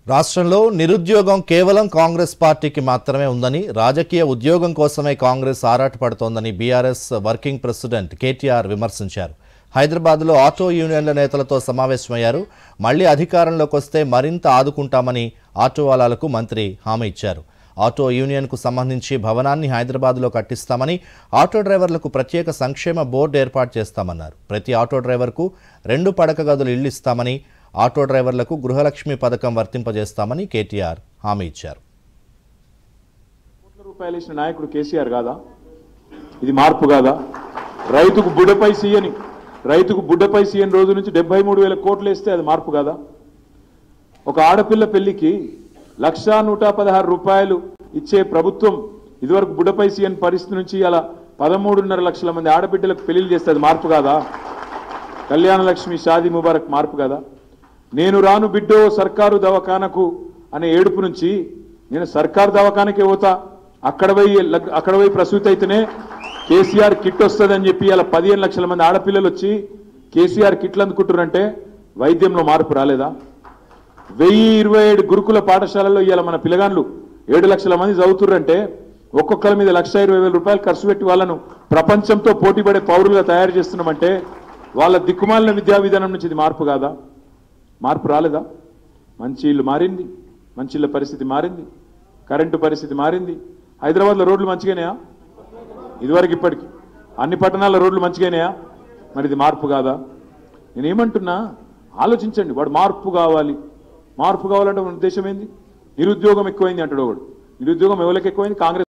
రాష్ట్రంలో నిరుద్యోగం కేవలం కాంగ్రెస్ పార్టీకి మాత్రమే ఉందని, రాజకీయ ఉద్యోగం కోసమే కాంగ్రెస్ ఆరాటపడుతోందని బీఆర్ఎస్ వర్కింగ్ ప్రెసిడెంట్ కేటీఆర్ విమర్శించారు. హైదరాబాద్లో ఆటో యూనియన్ల నేతలతో సమావేశమయ్యారు. మళ్లీ అధికారంలోకి వస్తే మరింత ఆదుకుంటామని ఆటో వాలాలకు మంత్రి హామీ ఇచ్చారు. ఆటో యూనియన్కు సంబంధించి భవనాన్ని హైదరాబాద్లో కట్టిస్తామని, ఆటో డ్రైవర్లకు ప్రత్యేక సంక్షేమ బోర్డు ఏర్పాటు చేస్తామన్నారు. ప్రతి ఆటో డ్రైవర్కు 2 పడక గదులు ఇళ్లు ఇస్తామని, ఆటో డ్రైవర్లకు గృహలక్ష్మి పథకం వర్తింపజేస్తామని కేటీఆర్ హామీ ఇచ్చారు. కోట్ల రూపాయలు ఇచ్చిన నాయకుడు కేసీఆర్ కాదా? ఇది మార్పు కాదా? రైతుకు బుడ్డపై సీఎన్ రోజు నుంచి 73,000 కోట్లు వేస్తే అది మార్పు కాదా? ఒక ఆడపిల్ల పెళ్లికి 1,116 రూపాయలు ఇచ్చే ప్రభుత్వం ఇదివరకు బుడ్డపై సీఎన్ పరిస్థితి నుంచి అలా 13.5 లక్షల మంది ఆడబిడ్డలకు పెళ్లిళ్ళు చేస్తే అది మార్పు కాదా? కళ్యాణ లక్ష్మి, షాదీ ముబారక్ మార్పు కాదా? నేను రాను బిడ్డో సర్కారు దవాఖానకు అనే ఏడుపు నుంచి నేను సర్కారు దవాఖానకే పోతా, అక్కడ పోయి ప్రసూతి అయితేనే కేసీఆర్ కిట్ వస్తుందని చెప్పి అలా 15 లక్షల మంది ఆడపిల్లలు వచ్చి కేసీఆర్ కిట్లు అందుకుంటారంటే వైద్యంలో మార్పు రాలేదా? 1027 గురుకుల పాఠశాలల్లో ఇవాళ మన పిల్లగాండ్లు 7 లక్షల మంది చదువుతుర్రంటే ఒక్కొక్కరి మీద 1,20,000 రూపాయలు ఖర్చు పెట్టి వాళ్ళను ప్రపంచంతో పోటీపడే పౌరులుగా తయారు చేస్తున్నామంటే వాళ్ళ దిక్కుమాలిన విద్యా విధానం నుంచి ఇది మార్పు కాదా? మార్పు రాలేదా? మంచి ఇల్లు మారింది, మంచి ఇళ్ళ పరిస్థితి మారింది, కరెంటు పరిస్థితి మారింది. హైదరాబాద్లో రోడ్లు మంచిగానేయా? ఇదివరకు ఇప్పటికి అన్ని పట్టణాల రోడ్లు మంచిగానేయా? మరి ఇది మార్పు కాదా? నేనేమంటున్నా, ఆలోచించండి. వాడు మార్పు కావాలంటే ఉద్దేశం ఏంది? నిరుద్యోగం ఎక్కువైంది అంటాడు వాడు. నిరుద్యోగం ఎవరికి ఎక్కువైంది? కాంగ్రెస్